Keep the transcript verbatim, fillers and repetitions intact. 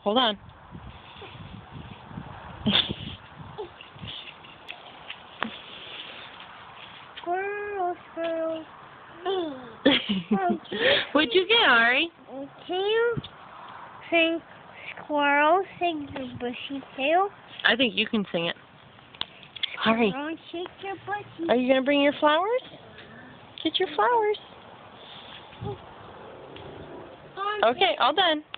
Hold on. Squirrel, squirrel. What'd you get, Ari? Can you sing squirrel, sing your bushy tail? I think you can sing it. Ari, Squirrel, shake your bushy. are you going to bring your flowers? Get your flowers. Okay, all done.